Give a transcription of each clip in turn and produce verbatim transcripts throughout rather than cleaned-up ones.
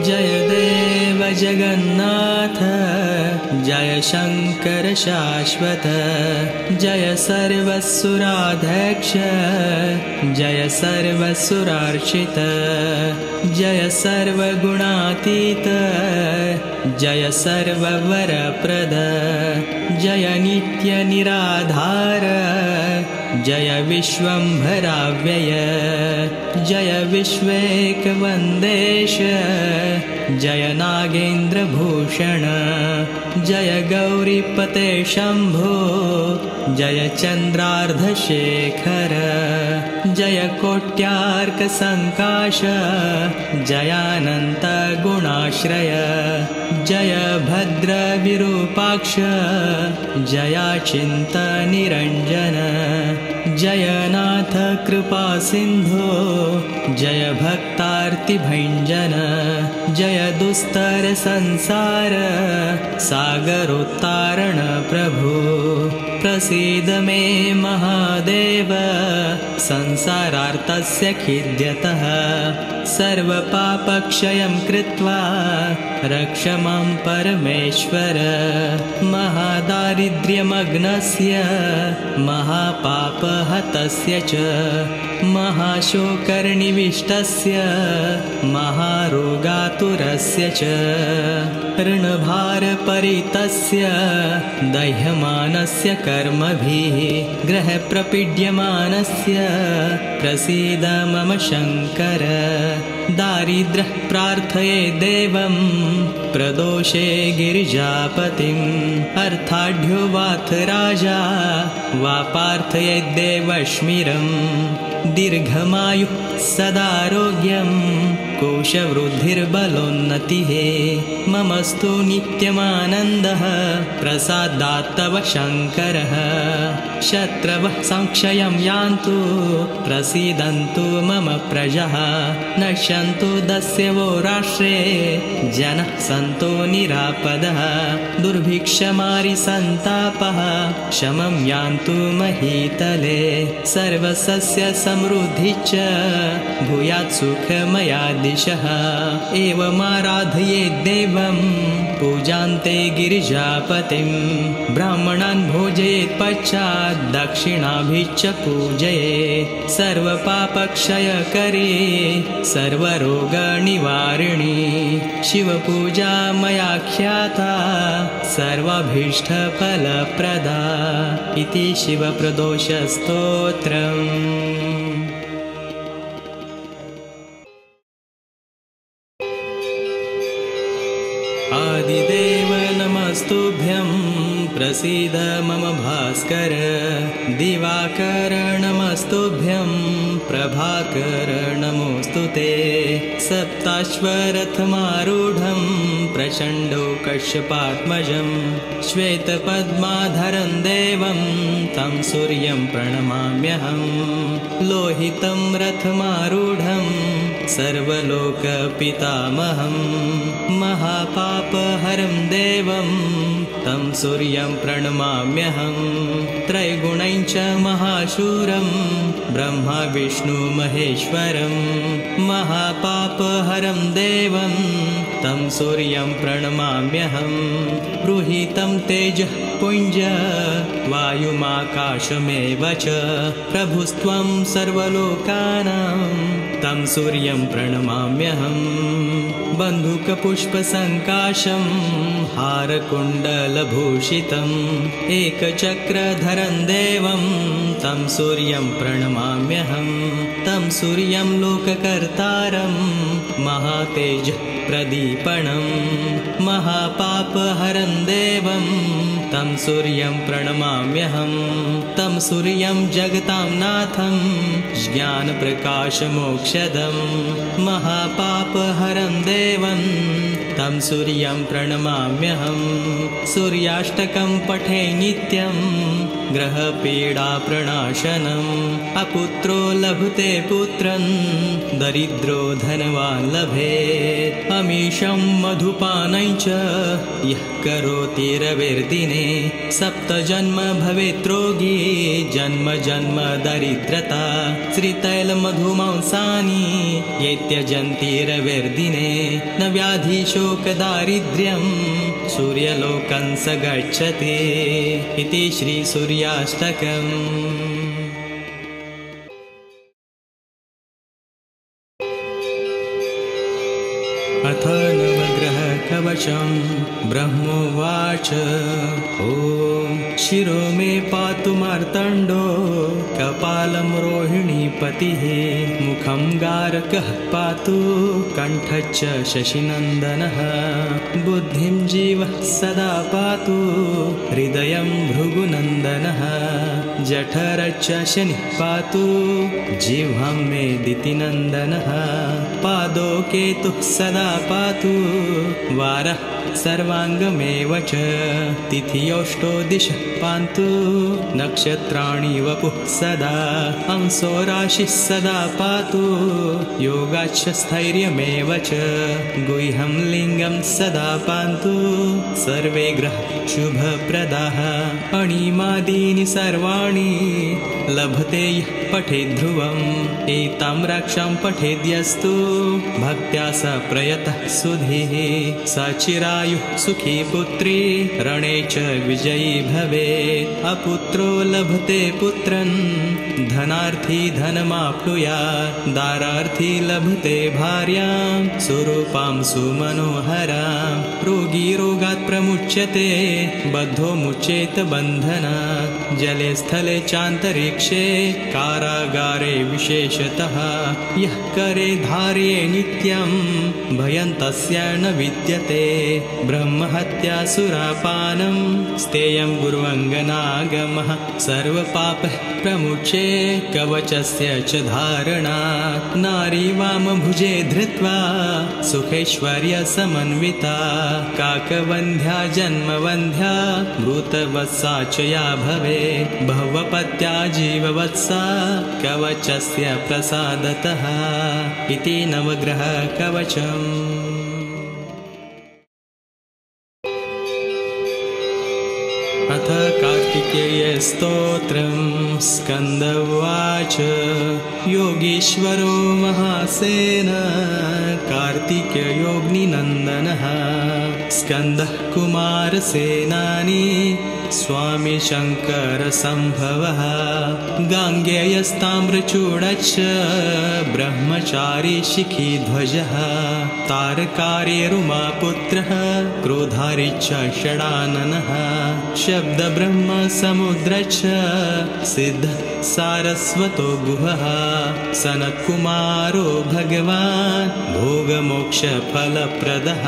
जय देव जगन्नाथ जय शंकर शाश्वत जय सर्वसुराध्यक्ष जय सर्वसुरार्चित जय सर्वगुणातीत जय सर्ववरप्रद जय नित्य निराधार जय विश्वंभराव्यय जय विश्वेकवन्देश जय नागेन्द्रभूषण जय गौरीपते शम्भो जय चन्द्रार्धशेखर जय कोट्यार्कसङ्काश जयानन्त गुणाश्रय जय भद्रविरूपाक्ष जयाचिन्त निरञ्जन जय नाथ कृपा सिन्धो जय भक्तार्तिभञ्जन जय दुस्तर संसार सागरोत्तारण प्रभो प्रसीद मे महादेव संसारार्तस्य खिद्यतः सर्वपापक्षयं कृत्वा रक्ष मां परमेश्वर महादारिद्र्यमग्नस्य महापापहतस्य च महाशोकर्निविष्टस्य महारोगातुरस्य च ऋणभारपरितस्य दह्यमानस्य कर्मभिः ग्रहप्रपीड्यमानस्य प्रसीद मम शङ्कर दारिद्र्यः प्रार्थये देवं प्रदोषे गिरिजापतिम् अर्थाढ्यो वाथ राजा वा पार्थये देवश्मिरम् दीर्घमायुः सदारोग्यं कोशवृद्धिर्बलोन्नतिः ममस्तु नित्यमानन्दः प्रसादात् तव शङ्करः शत्रवः संक्षयं यान्तु प्रसीदन्तु मम प्रजः नश्यन्तु दस्यवो राष्ट्रे जनः सन्तो निरापदः दुर्भिक्षमारिसन्तापः शमं यान्तु महीतले सर्वसस्य समृद्धिश्च भूयात् सुखमयादिशः एवमाराधये देवं पूजान्ते गिरिजापतिं ब्राह्मणान् भोजयेत् पश्चात् दक्षिणाभिश्च पूजयेत् सर्वपापक्षयकरी सर्वरोगनिवारिणी शिवपूजा मया ख्याता सर्वाभीष्टफलप्रदा इति शिवप्रदोषस्तोत्रम्। आदिदेव नमस्तुभ्यं प्रसीद मम भास्कर दिवाकर नमस्तुभ्यं प्रभाकर नमोऽस्तु ते सप्ताश्वरथमारूढं प्रचण्डो कश्यपात्मजं श्वेतपद्माधरं देवं तं सूर्यं प्रणमाम्यहं लोहितं रथमारूढं सर्वलोकपितामहं महापापहरं देवं तं सूर्यं प्रणमाम्यहं त्रैगुणं च महाशूरं ब्रह्मा विष्णु महेश्वरं महापापहरं देवं तं सूर्यं प्रणमाम्यहं गृहीतं तेजः पुञ्ज वायुमाकाशमेव च प्रभुस्त्वं सर्वलोकानां तं सूर्यं प्रणमाम्यहं बन्धुकपुष्पसङ्काशं हारकुण्डलभूषितम् एकचक्रधरं देवं तं सूर्यं प्रणमाम्यहं तं सूर्यं लोककर्तारं महातेजः प्रदीपनं महापापहरं देवं तं सूर्यं प्रणमाम्यहं तं सूर्यं जगतां नाथं ज्ञानप्रकाशमोक्षदं महापापहरं देवं तं सूर्यं प्रणमाम्यहं सूर्याष्टकं पठे नित्यं ग्रहपीडाप्रणाशनम् अपुत्रो लभते पुत्रं दरिद्रो धनवान् लभेत् अमीशं मधुपानं च यः करोति रविर्दिने सप्तजन्म भवेत् रोगी जन्म जन्म दरिद्रता श्रीतैलमधुमांसानि ये त्यजन्ति रविर्दिने न व्याधिशोकदारिद्र्यं सूर्यलोकं स गच्छति इति श्रीसूर्याष्टकम्। अथ नवग्रहकवचं ब्रह्मोवाच ॐ शिरो मे पातु मार्तण्डो कपालं रोहिणीपतिः मुखं गारकः पातु कण्ठश्च शशिनन्दनः बुद्धिं जीवः सदा पातु हृदयं भृगुनन्दनः जठरश्च शनिः पातु जिह्वां मे दितिनन्दनः पादौ केतुः सदा पातु वारः सर्वाङ्गमेव च तिथियोष्टो दिशः पान्तु नक्षत्राणि वपुः सदा अंसो राशिः सदा पातु योगाच्च स्थैर्यमेव च गुह्यं लिङ्गं सदा पान्तु सर्वे ग्रहाः शुभप्रदाः अणिमादीनि सर्वाणि लभते यः पठेद् ध्रुवम् एतां रक्षां पठेद्यस्तु भक्त्या स प्रयतः सुधीः स चिरायुः सुखी पुत्री रणे च विजयी भवेत् अपुत्रो लभते पुत्रं धनार्थी धनमाप्नुयात् दारार्थी लभते भार्यां सुरूपां सुमनोहरां रोगी रोगात् प्रमुच्यते बद्धो मुच्येत बन्धनात् जले स्थले चान्तरिक्षे कारागारे विशेषतः यः करे धार्ये नित्यं भयं तस्य न विद्यते ब्रह्महत्या सुरापानं स्तेयं गुर्वङ्गनागमः सर्वपापः प्रमुच्ये कवचस्य च धारणात् नारी वामभुजे धृत्वा सुखैश्वर्य समन्विता काकवन्ध्या जन्मवन्ध्या भूतवत्सा च या भवेत् भवपत्या जीववत्सा कवचस्य प्रसादतः इति नवग्रहकवचम्। अथ कार्तिकेयस्तोत्रं स्कन्द उवाच योगीश्वरो महासेन कार्तिकेयोऽग्निनन्दनः स्कन्दः कुमारसेनानी स्वामी शङ्करसम्भवः गाङ्गेयस्ताम्रचूडश्च ब्रह्मचारी शिखीध्वजः तारकार्यरुमापुत्रः क्रोधारी च षडाननः शब्दब्रह्मसमुद्रश्च सिद्धः सारस्वतो गुहः सनत्कुमारो भगवान् भोगमोक्षफलप्रदः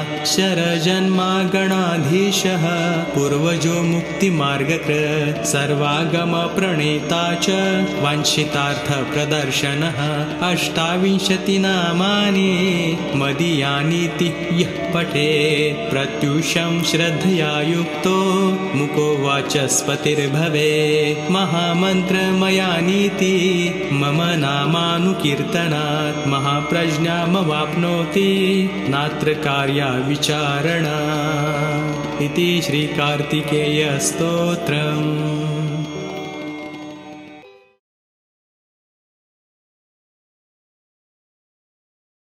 शरजन्मागणाधीशः पूर्वजो मुक्तिमार्गकृत् सर्वागमप्रणेता च वाञ्छितार्थप्रदर्शनः अष्टाविंशतिनामानि मदीयानीति यः पठेत् प्रत्युषं श्रद्धया युक्तो मुको वाचस्पतिर्भवेत् महामन्त्रमयानीति मम नामानुकीर्तनात् महाप्रज्ञामवाप्नोति नात्र कार्या विचारणा इति श्रीकार्तिकेयस्तोत्रम्।